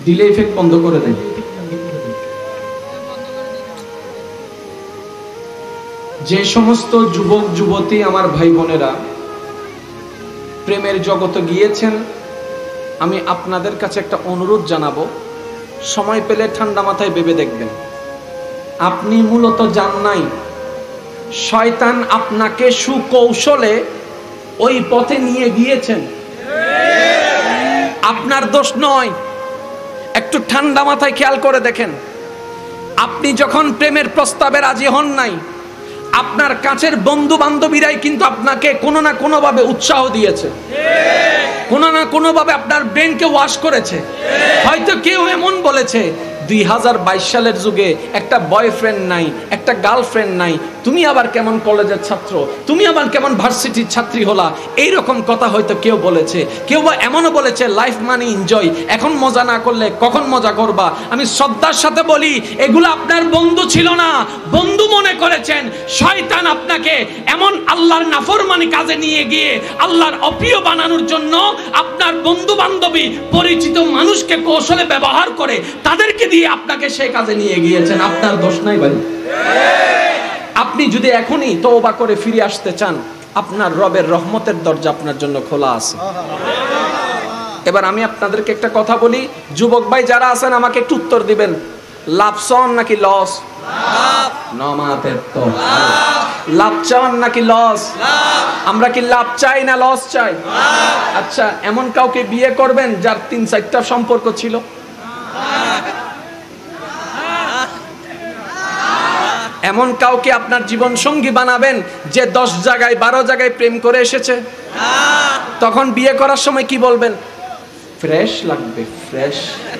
Delay effect বন্ধ করে দেন। যে সমস্ত যুবক যুবতী আমার ভাই বোনেরা প্রেমের জগতে গিয়েছেন, আমি আপনাদের কাছে একটা অনুরোধ জানাবো, সময় পেলে ঠান্ডা মাথায় ভেবে দেখবেন, আপনি মূলত জান নাই, শয়তান আপনাকে সুকৌশলে ওই পথে নিয়ে গিয়েছেন, আপনার দোষ নয়। একটু ঠান্ডা মাথায় খেয়াল করে দেখেন, আপনি যখন প্রেমের প্রস্তাবে রাজি হন নাই, আপনার কাছের বন্ধু বান্ধবীরাই কিন্তু আপনাকে কোনো না কোনো ভাবে উৎসাহ দিয়েছে, কোনো না কোনো ভাবে আপনার ব্রেনকে ওয়াশ করেছে। হয়তো কেউ এমন বলেছে 2022 সালের যুগে একটা বয়ফ্রেন্ড নাই, একটা গার্লফ্রেন্ড নাই, তুমি আবার কেমন কলেজের ছাত্র, তুমি আবার কেমন ভার্সিটির ছাত্রী হলা, এইরকম কথা হয়তো কেউ বলেছে। কেউ বা এমনও বলেছে লাইফ মানে এনজয়, এখন মজা না করলে কখন মজা করবা। আমি শ্রদ্ধার সাথে বলি, এগুলো আপনার বন্ধু ছিল না, বন্ধু মনে করেছেন। শয়তান আপনাকে এমন আল্লাহর নাফরমানি কাজে নিয়ে গিয়ে আল্লাহর অপ্রিয় বানানোর জন্য আপনার বন্ধু বান্ধবী পরিচিত মানুষকে কৌশলে ব্যবহার করে তাদেরকে দিয়ে আপনাকে সেই কাজে নিয়ে গিয়েছেন। আপনার দোষ নাই ভাই। আপনি যদি এখনই তওবা করে ফিরে আসতে চান, আপনার রবের রহমতের দরজা আপনার জন্য খোলা আছে। এবার আমি আপনাদেরকে একটা কথা বলি, যুবক ভাই যারা আছেন আমাকে একটু উত্তর দিবেন, লাভ চান নাকি লস? লাভ চান নাকি লস? আমরা কি লাভ চাই না লস চাই? আচ্ছা, এমন কাউকে বিয়ে করবেন যার 3-4টা সম্পর্ক ছিল? এমন কাউকে আপনার জীবন সঙ্গী বানাবেন যে 10 জায়গায় 12 জায়গায় প্রেম করে এসেছে? তখন বিয়ে করার সময় কি বলবেন? ফ্রেশ লাগবে, ফ্রেশ।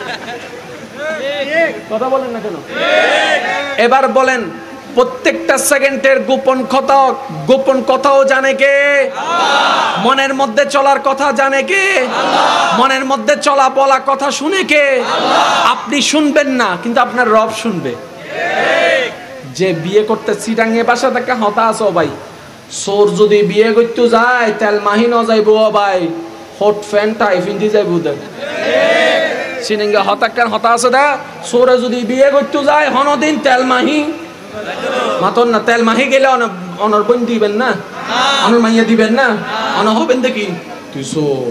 কথা বলেন না কেন? এবার বলেন, প্রত্যেকটা সেকেন্ডের গোপন কথাও জানে কে? মনের মধ্যে চলার কথা জানে কে? মনের মধ্যে চলা বলা কথা শুনে কে? আপনি শুনবেন না, কিন্তু আপনার রব শুনবে। যে বিয়ে করতে চিটাঙ্গে বাসা থেকে হতা আছো ভাই, সোর যদি বিয়ে করতে যায় তেল মাহি ন যাইব ভাই, হট ফ্যান টাই ফিন্দি যাইব। চিটাঙ্গে হতাকার হতা আছে দা, সোরে যদি বিয়ে করতে যায় হনদিন তেল মাহি মাতন না, তেল মাহি গেলে অনর বন দিবেন না, অনর মাইয়া দিবেন না, অন হবেন দেখি তুই সোর।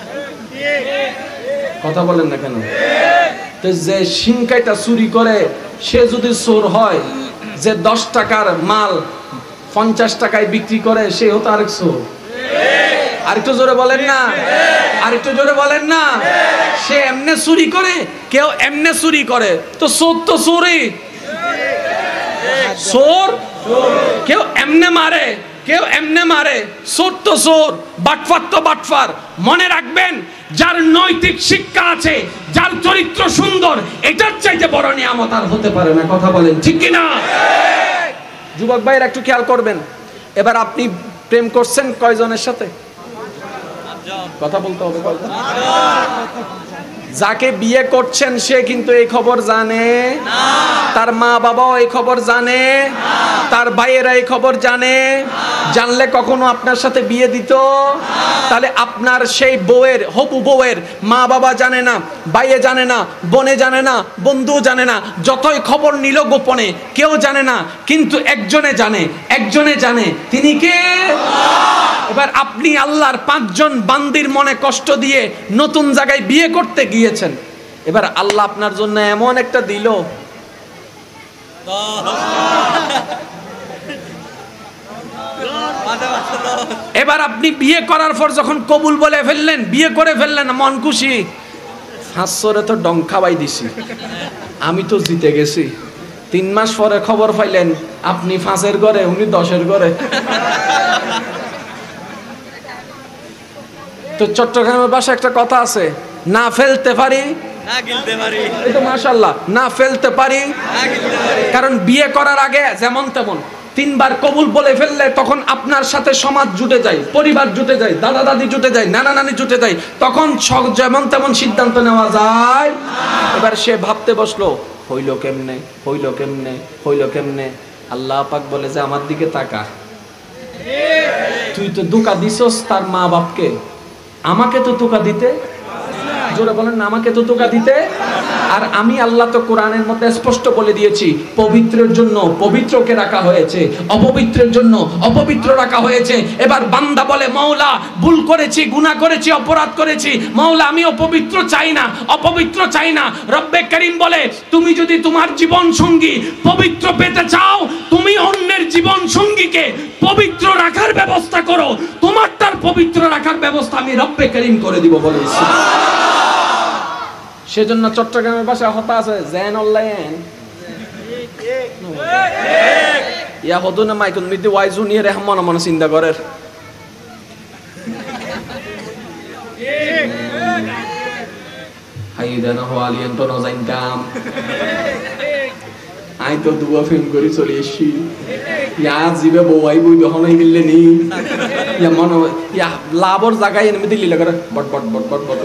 কথা বলেন না কেন? তো যে সিংকাইটা চুরি করে সে যদি চোর হয়, যে 10 টাকার মাল 50 টাকায় বিক্রি করে সেও তো আরেক চোর। আরেকটু জোরে বলেন না, আরেকটু জোরে বলেন না। সে এমনে চুরি করে, কেউ এমনে চুরি করে, তো চোর তো চোরই। চোর কেউ এমনে মারে, কেউ এমনে মারে, চোর তো চোর, বাটফার তো বাটফার। মনে রাখবেন, যার নৈতিক শিক্ষা আছে, যার চরিত্র সুন্দর, এটার চাইতে বড় নিয়ামত আর হতে পারে না। কথা বলেন ঠিক কি না? যুবক ভাইরা একটু খেয়াল করবেন। এবার আপনি প্রেম করছেন কয়জনের সাথে? কথা বলতে হবে। যাকে বিয়ে করছেন সে কিন্তু এই খবর জানে না, তার মা বাবাও এই খবর জানে, তার ভাইয়েরা এই খবর জানে। জানলে কখনো আপনার সাথে বিয়ে দিত? তাহলে আপনার সেই বউয়ের, হবু বউয়ের মা বাবা জানে না, ভাইয়ে জানে না, বোনে জানে না, বন্ধু জানে না, যতই খবর নিল গোপনে কেউ জানে না, কিন্তু একজনে জানে, একজনে জানে, তিনি কে? এবার আপনি আল্লাহর 5 জন বান্দির মনে কষ্ট দিয়ে নতুন জায়গায় বিয়ে করতে গিয়েছেন। এবার আল্লাহ আপনার জন্য এমন একটা দিল, এবার আপনি বিয়ে করার পর যখন কবুল বলে ফেললেন, বিয়ে করে ফেললেন, মন খুশি, 500 তো ডং খাওয়াই দিছি, আমি তো জিতে গেছি। 3 মাস পরে খবর পাইলেন আপনি 5-এর ঘরে, উনি 10-এর ঘরে। তো চট্টগ্রামের ভাষায় একটা কথা আছে, না ফেলতে পারি না গিলতে পারি। এই তো মাশাআল্লাহ, না ফেলতে পারি না গিলতে পারি। কারণ বিয়ে করার আগে যেমন তেমন 3 বার কবুল বলে ফেললে তখন আপনার সাথে সমাজ জুটে যায়, পরিবার জুটে যায়, দাদা দাদি জুটে যায়, নানা নানি জুটে যায়, তখন যেমন তেমন সিদ্ধান্ত নেওয়া যায়। এবার সে ভাবতে বসলো, হইল কেমনে, হইল কেমনে, হইল কেমনে। আল্লাহ পাক বলে যে আমার দিকে তাকা, তুই তো ধোঁকা দিছস তার মা বাপকে, আমাকে তো ধোঁকা দিতে। জোরে বলেন না, আমাকে তো ধোঁকা দিতে। আর আমি আল্লাহ তো কোরআনের মধ্যে স্পষ্ট বলে দিয়েছি, পবিত্রের জন্য পবিত্রকে রাখা হয়েছে, অপবিত্রের জন্য অপবিত্র রাখা হয়েছে। এবার বান্দা বলে, মাওলা ভুল করেছি, গুনাহ করেছি, অপরাধ করেছি, মাওলা আমি অপবিত্র চাই না, অপবিত্র চাই না। রব্বে করিম বলে, তুমি যদি তোমার জীবন সঙ্গী পবিত্র পেতে চাও, তুমি অন্যের জীবন সঙ্গীকে পবিত্র রাখার ব্যবস্থা করো, তোমারটার পবিত্র রাখার ব্যবস্থা আমি রব্বে করিম করে দিব বলেছি। সেজন্য চট্টগ্রামের ভাষায় হতা আছে, জেন অনলাইন ইয়া হদু না মাইকুল মিদি ওয়াইজু নিয়ে রেহমান মনে চিন্তা করের। হাইদানা হওয়ালিয়ান তো নজাইনতাম, আই তো দুয়া ফিল্ম করে চলে এসছি, ইয়া জিবে বউয়াই বই যখন গেলে নি ইয়া মনে ইয়া লাভর জায়গায় এনে দিল্লি লাগার বট বট বট বট বট।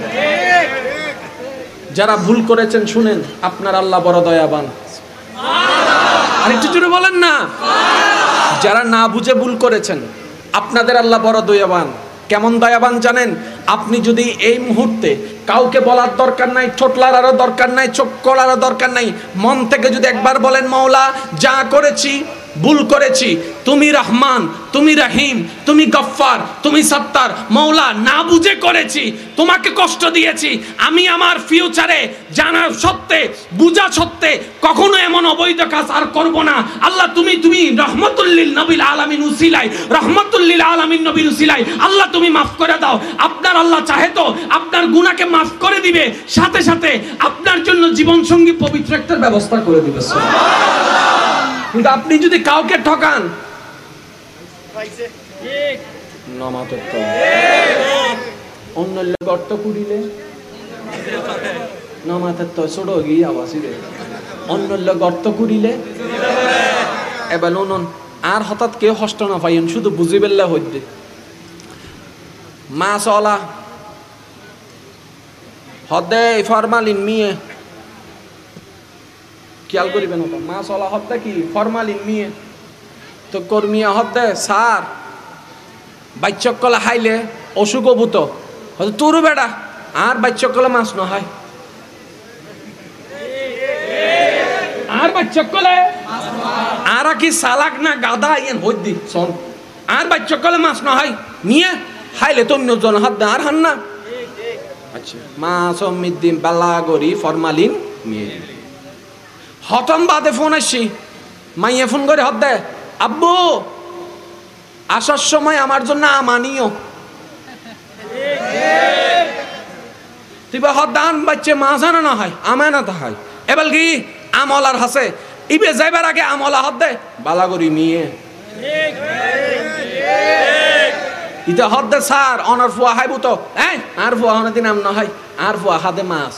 যারা ভুল করেছেন শুনেন, আপনার আল্লাহ বড় দয়াবান। আর একটু জোরে বলেন না। যারা না বুঝে ভুল করেছেন, আপনাদের আল্লাহ বড় দয়াবান। কেমন দয়াবান জানেন? আপনি যদি এই মুহূর্তে কাউকে বলার দরকার নাই, ঠোঁট লাড়ারও দরকার নাই, চোখ করারও দরকার নাই, মন থেকে যদি একবার বলেন, মাওলা যা করেছি ভুল করেছি, তুমি রহমান, তুমি রহিম, তুমি গফফার, তুমি সত্তার, মাওলা না বুঝে করেছি, তোমাকে কষ্ট দিয়েছি, আমি আমার ফিউচারে জানার সত্ত্বে বুঝা সত্ত্বে কখনো এমন অবৈধ কাজ আর করব না। আল্লাহ তুমি তুমি রহমতুল্লিল নবীল আলামিন উসিলাই, রহমতুল্লিল আলামিন নবীর উসিলাই আল্লাহ তুমি মাফ করে দাও। আপনার আল্লাহ চাহে তো আপনার গুনাহকে মাফ করে দিবে, সাথে সাথে আপনার জন্য জীবন সঙ্গী পবিত্র একটা ব্যবস্থা করে দিবে। কিন্তু আপনি যদি কাউকে ঠকান, অন্য গর্ত কুড়িলে নমাতের তো ছোট গিয়ে আবাসি রে, অন্য গর্ত কুড়িলে এবার নন আর হঠাৎ কেউ হষ্ট না পাইন, শুধু বুঝি বেল্লা হইতে মাছ অলা হদে ফরমালিন মিয়ে খেয়াল করিবেন, মাছ অলা হত্যা কি ফরমালিন মিয়ে তো কর্মিয়া হত্যা সার বাচ্চকলা হাইলে অসুখ ভূত হয়তো তোরও বেড়া আর বাচ্চকলা মাছ ন হয়, আর বাচ্চকলে আর কি সালাক না গাদা ইয়েন হইদি শোন, আর বাচ্চকলে মাছ ন হয় নিয়ে হাইলে তো অন্যজন হাত দে আর হান না। আচ্ছা মাছ অমিদ্দিন বালা গরি ফরমালিন মিয়ে হতম বাদে ফোন আসছি, মাইয়ে ফোন করে হত দে, আব্বু আসার সময় আমার জন্য আমানিও, তুই বা হত দান বাচ্চে মাছ আনা না হয় আমানা তা হয়, এবার কি আমলার হাসে ইবে যাইবার আগে আমলা হত দে বালাগরি মিয়ে ইটা হত দে স্যার অনার ফুয়া হাইবু তো আর ফুয়া অনেক দিন আম না হয় আর ফুয়া হাতে মাছ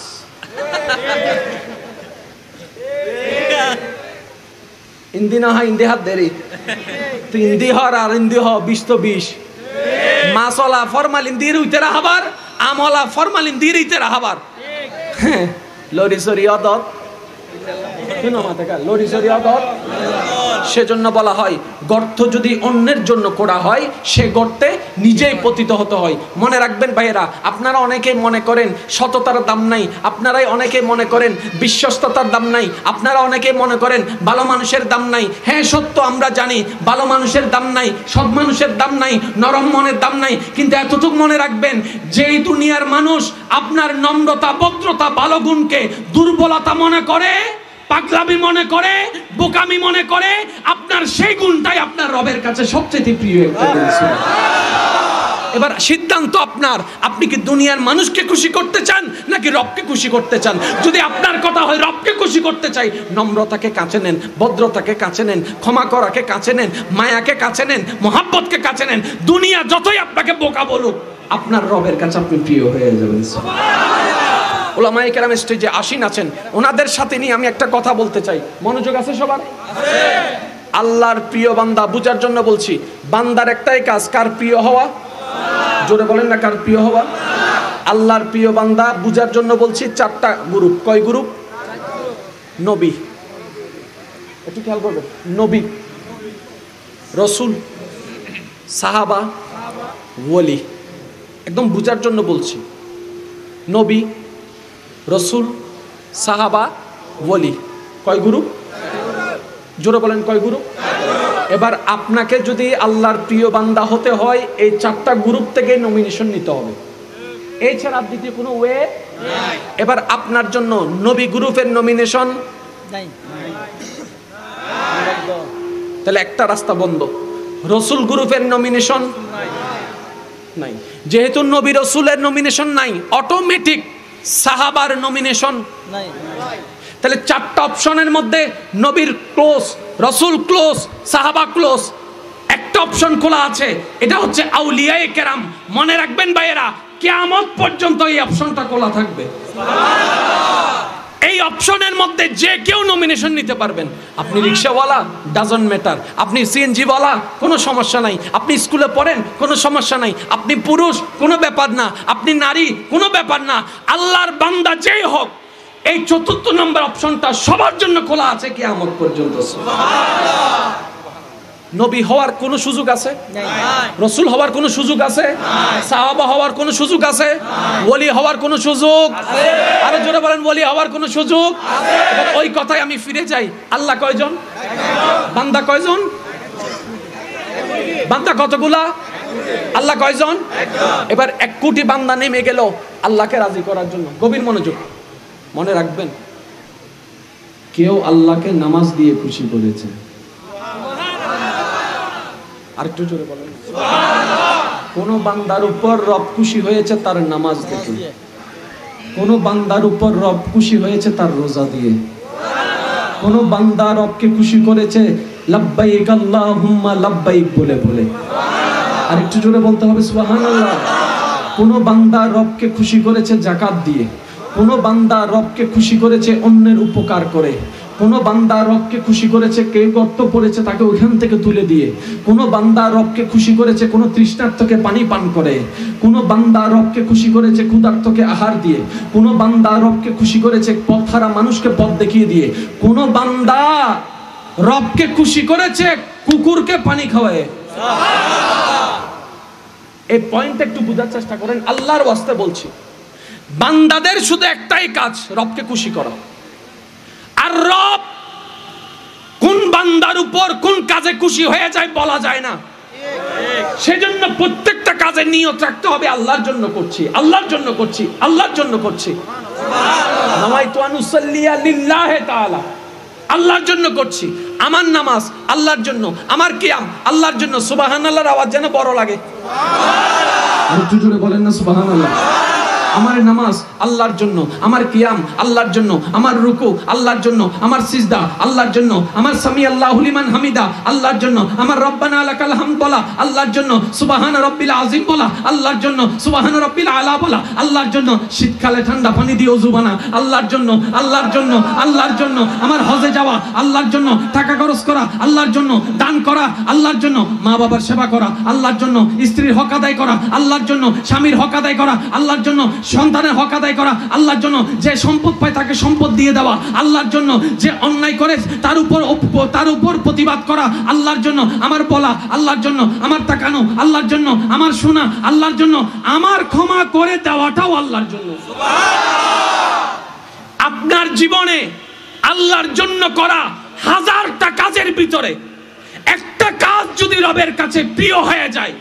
ইন্দি না হয় ইন্দি হাত দেরি তুই ইন্দি হর আর ইন্দি হ 20 তো 20 মাছলা ফরমালিন দিয়ে উইতে রাহাবার, আমলা ফরমালিন দিয়ে উইতে রাহাবার লরি সরি অদত সেজন্য বলা হয় গর্ত যদি অন্যের জন্য করা হয় সে গর্তে নিজেই পতিত হতে হয়। মনে রাখবেন ভাইয়েরা, আপনারা অনেকেই মনে করেন সততার দাম নাই, আপনারাই অনেকেই মনে করেন বিশ্বস্ততার দাম নাই, আপনারা অনেকেই মনে করেন ভালো মানুষের দাম নাই। হ্যাঁ সত্য, আমরা জানি ভালো মানুষের দাম নাই, সৎ মানুষের দাম নাই, নরম মনের দাম নাই, কিন্তু এতটুকু মনে রাখবেন যেই দুনিয়ার মানুষ আপনার নম্রতা, ভদ্রতা, ভালো গুণকে দুর্বলতা মনে করে, পাগলামি মনে করে, বোকামি মনে করে, আপনার সেই গুণটাই আপনার রবের কাছে সবচেয়ে প্রিয় একটা জিনিস। এবার সিদ্ধান্ত আপনার, আপনি কি দুনিয়ার মানুষকে খুশি করতে চান নাকি রবকে খুশি করতে চান? যদি আপনার কথা হয় রবকে খুশি করতে চাই, নম্রতাকে কাছে নেন, ভদ্রতাকে কাছে নেন, ক্ষমা করাকে কাছে নেন, মায়াকে কাছে নেন, মহাব্বতকে কাছে নেন। দুনিয়া যতই আপনাকে বোকা বলুক, আপনার রবের কাছে আপনি প্রিয় হয়ে যাবেন। ওলামায়ে কেরাম স্টেজে আসীন আছেন, ওনাদের সাথে নিয়ে আমি একটা কথা বলতে চাই। মনোযোগ আছে সবার? আল্লাহর প্রিয় বান্দা বুঝার জন্য বলছি, বান্দার একটাই কাজ, কার প্রিয় হওয়া। জোরে বলেন না, কার প্রিয় হওয়া। আল্লাহর প্রিয় বান্দা বুঝার জন্য বলছি চারটা গ্রুপ। কয় গ্রুপ? নবী, একটু খেয়াল করবেন, নবী, রসুল, সাহাবা, ওলি। একদম বুঝার জন্য বলছি। নবী, রসুল, সাহাবা, ওলি। কয় গ্রুপ? জোরে বলেন কয় গ্রুপ? এবার আপনাকে যদি আল্লাহর প্রিয় বান্দা হতে হয় এই 4টা গ্রুপ থেকে নমিনেশন নিতে হবে, এই ছাড়া দ্বিতীয় কোনো ওয়ে নাই। এবার আপনার জন্য নবী গ্রুপের নমিনেশন নাই, তাহলে একটা রাস্তা বন্ধ। রসুল গ্রুপের নমিনেশন নাই, যেহেতু নবী রসুলের নমিনেশন নাই, অটোমেটিক সাহাবার নমিনেশন নাই। তাহলে 4টা অপশনের মধ্যে নবীর ক্লোজ, রসুল ক্লোজ, সাহাবা ক্লোজ, একটা অপশন খোলা আছে, এটা হচ্ছে আউলিয়ায়ে কেরাম। মনে রাখবেন ভাইয়েরা, কিয়ামত পর্যন্ত এই অপশনটা খোলা থাকবে। এই অপশনের মধ্যে যে কেউ নমিনেশন নিতে পারবেন। আপনি রিকশাওয়ালা, ডাজন্ট ম্যাটার। আপনি সিএনজি ওয়ালা, কোনো সমস্যা নাই। আপনি স্কুলে পড়েন, কোনো সমস্যা নাই। আপনি পুরুষ, কোনো ব্যাপার না। আপনি নারী, কোনো ব্যাপার না। আল্লাহর বান্দা যেই হোক, এই 4র্থ নম্বর অপশনটা সবার জন্য খোলা আছে কিয়ামত পর্যন্ত। নবী হওয়ার কোনো সুযোগ আছে? রসুল হওয়ার কোনো সুযোগ আছে? সাহাবা হওয়ার কোনো সুযোগ আছে? ওলি হওয়ার কোনো সুযোগ? আরো জোরে বলেন, ওলি হওয়ার কোনো সুযোগ? ওই কথায় আমি ফিরে যাই। আল্লাহ কয়জন? বান্দা কয়জন? বান্দা কতগুলা? আল্লাহ কয়জন? এবার 1 কোটি বান্দা নেমে গেল আল্লাহকে রাজি করার জন্য। গভীর মনোযোগ, মনে রাখবেন, কেউ আল্লাহকে নামাজ দিয়ে খুশি করেছে। আরেকটু জোরে বলেন। কোন বান্দার উপর রব খুশি হয়েছে তার নামাজ দেখে, কোন বান্দার উপর রব খুশি হয়েছে তার রোজা দিয়ে, কোন বান্দা রবকে খুশি করেছে লাব্বাইক আল্লাহুম্মা লাব্বাইক বলে বলে। আরেকটু জোরে বলতে হবে সুবহানাল্লাহ। কোন বান্দা রবকে খুশি করেছে যাকাত দিয়ে, কোন বান্দা রবকে খুশি করেছে অন্যের উপকার করে, কোন বান্দা রবকে খুশি করেছে কে গর্ত পড়েছে তাকে ওখান থেকে তুলে দিয়ে, কোন বান্দা রবকে খুশি করেছে কোন তৃষ্ণার্তকে পানি পান করে, কোন বান্দা রবকে খুশি করেছে ক্ষুধার্তকে আহার দিয়ে, কোন বান্দা রবকে খুশি করেছে পথহারা মানুষকে পথ দেখিয়ে দিয়ে, কোন বান্দা রবকে খুশি করেছে কুকুরকে পানি খাওয়ায়। এই পয়েন্ট একটু বোঝার চেষ্টা করেন, আল্লাহর ওয়াস্তে বলছি। বান্দাদের শুধু একটাই কাজ, রবকে খুশি করা। আর রব কোন বান্দার উপর কোন কাজে খুশি হয়ে যায় বলা যায় না। সেজন্য প্রত্যেকটা কাজে নিয়ত রাখতে হবে আল্লাহর জন্য করছি, আল্লাহর জন্য করছি, আল্লাহর জন্য করছি। নামাইতু আন উসাল্লিয়া লিল্লাহি তাআলা, আল্লাহর জন্য করছি। আমার নামাজ আল্লাহর জন্য, আমার কিয়াম আল্লাহর জন্য। সুবহানাল্লাহর আওয়াজ যেন বড় লাগে। সুবহানাল্লাহ। আর জোরে বলেন না সুবহানাল্লাহ। আমার নামাজ আল্লাহর জন্য, আমার কিয়াম আল্লাহর জন্য, আমার রুকু আল্লাহর জন্য, আমার সিজদা আল্লাহর জন্য, আমার সামি আল্লাহু লিমান হামিদা আল্লাহর জন্য, আমার রব্বানা লাকাল হামদ বলা আল্লাহর জন্য, সুবহান রাব্বিল আযীম বলা আল্লাহর জন্য, সুবহান রাব্বিল আলা বলা আল্লাহর জন্য, শীতকালে ঠান্ডা পানি দিয়ে ওযু বানা আল্লাহর জন্য, আল্লাহর জন্য, আল্লাহর জন্য, আমার হজে যাওয়া আল্লাহর জন্য, টাকা খরচ করা আল্লাহর জন্য, দান করা আল্লাহর জন্য, মা বাবার সেবা করা আল্লাহর জন্য, স্ত্রীর হক আদায় করা আল্লাহর জন্য, স্বামীর হক আদায় করা আল্লাহর জন্য, সন্তানের হক আদায় করা আল্লাহর জন্য, যে সম্পদ পায় তাকে সম্পদ দিয়ে দেওয়া আল্লাহর জন্য, যে অন্যায় করে তার উপর প্রতিবাদ করা আল্লাহর জন্য, আমার বলা আল্লাহর জন্য, আমার তাকানো আল্লাহর জন্য, আমার শোনা আল্লাহর জন্য, আমার ক্ষমা করে দেওয়াটাও আল্লাহর জন্য। আপনার জীবনে আল্লাহর জন্য করা 1000টা কাজের ভিতরে একটা কাজ যদি রবের কাছে প্রিয় হয়ে যায়,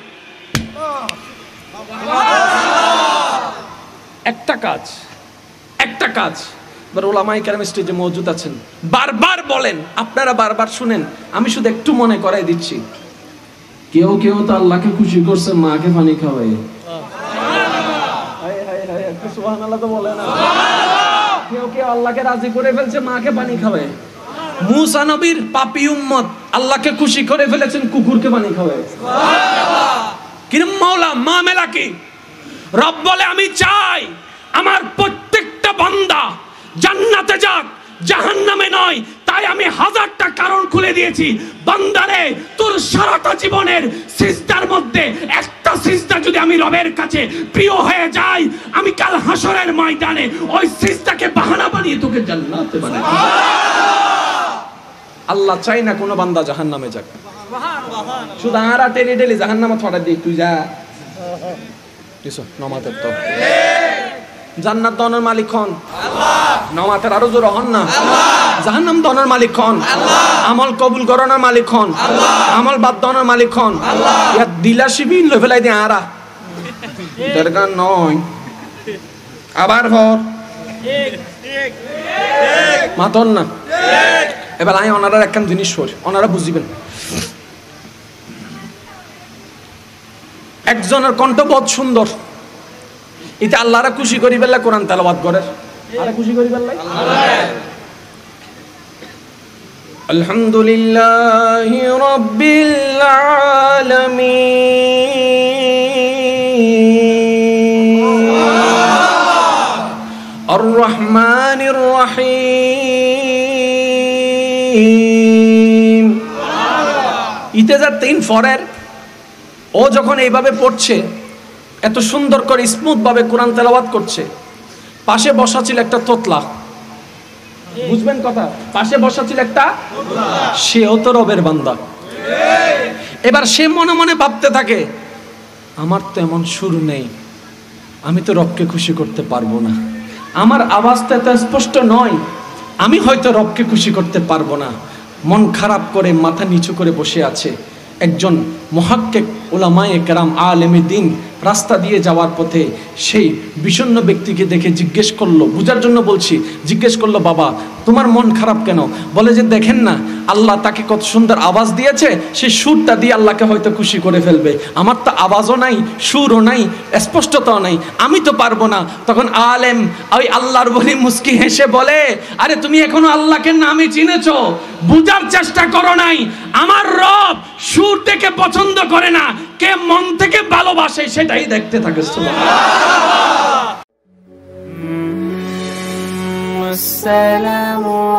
একটা কাজ, একটা কাজ। ওলামায়ে কেরাম স্টেজে মওজুদ আছেন, বারবার বলেন, আপনারা বারবার শুনেন, আমি শুধু একটু মনে করাই দিচ্ছি। কেউ কেউ তো আল্লাহকে খুশি করছে মাকে পানি খাওয়ায়। একটু সুবহানাল্লাহ তো বলে না। কেউ কেউ আল্লাহকে রাজি করে ফেলছে মাকে পানি খাওয়ায়। মুসা নবীর পাপী উম্মত আল্লাহকে খুশি করে ফেলেছেন কুকুরকে পানি খাওয়ায়। কিরম মাওলা মামেলা কি? রব বলে আমি চাই আমার প্রত্যেকটা বান্দা জান্নাতে যাক, জাহান্নামে নয়। তাই আমি 1000টা কারণ খুলে দিয়েছি। বান্দারে, তোর সারাটা জীবনের সিজদার মধ্যে একটা সিজদা যদি আমি রবের কাছে প্রিয় হয়ে যাই, আমি কাল হাসরের ময়দানে ওই সিজদাকে বাহানা বানিয়ে তোকে জান্নাতে বানাবো। আল্লাহ চাই না কোনো বান্দা জাহান্নামে যাক। শুধু আরা টেনে টেনে জাহান্নামে ছড়া দিই, তুই যা নমাজের তো জান্নাত দনের মালিক হন আল্লাহ, নামাতের আরো জোর হন না আল্লাহ, জাহান্নাম দনের মালিক হন আল্লাহ, আমল কবুল করানোর মালিক হন আল্লাহ, আমল বাদ দনের মালিক হন আল্লাহ। ইয়া দিলাশিবিন লে ফেলাই দে আরা দরকার নয়। আবার হর ঠিক মাতন না এবার আই ওনারা একখান জিনিস হর ওনারা বুঝিবেন। একজনের কণ্ঠ বহুত সুন্দর, এটা আল্লাহরা খুশি করি বেলা কোরআন তেলাওয়াত করে, আরে খুশি করি বেলা আলহামদুলিল্লাহি রাব্বিল আলামিন আর রহমানির রহিম। ইতে যা তিন ফরের ও যখন এইভাবে পড়ছে, এত সুন্দর করে স্মুথ ভাবে কোরআন তেলাওয়াত করছে, পাশে বসা ছিল একটা তোতলা, বুঝবেন কথা, পাশে বসা ছিল একটা, সেও তো রবের বান্দা। এবার সে মনে মনে ভাবতে থাকে আমার তো এমন সুর নেই, আমি তো রবকে খুশি করতে পারবো না, আমার আওয়াজটা এত স্পষ্ট নয়, আমি হয়তো রবকে খুশি করতে পারবো না। মন খারাপ করে মাথা নিচু করে বসে আছে। একজন মুহাক্কিক উলামায়ে কেরাম আলেমে দ্বীন রাস্তা দিয়ে যাওয়ার পথে সেই বিষণ্ণ ব্যক্তিকে দেখে জিজ্ঞেস করলো, বুঝার জন্য বলছি, জিজ্ঞেস করলো বাবা তোমার মন খারাপ কেন? বলে যে দেখেন না আল্লাহ তাকে কত সুন্দর আওয়াজ দিয়েছে, সেই সুরটা দিয়ে আল্লাহকে হয়তো খুশি করে ফেলবে, আমার তো আওয়াজও নাই, সুরও নাই, স্পষ্টতাও নাই, আমি তো পারবো না। তখন আলেম ওই আল্লাহর বলি মুস্কি হেসে বলে আরে তুমি এখনো আল্লাহকে নামে চিনেছো, বুঝার চেষ্টা করো নাই, আমার রব সুর দেখে পছন্দ করে না, কে মন থেকে ভালোবাসে সেটাই দেখতে থাকে। আসসালামু